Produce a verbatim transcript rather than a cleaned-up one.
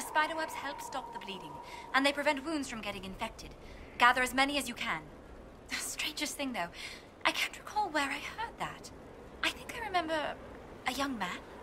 spiderwebs help stop the bleeding, and they prevent wounds from getting infected. Gather as many as you can. The strangest thing, though, I can't recall where I heard that. I think I remember a young man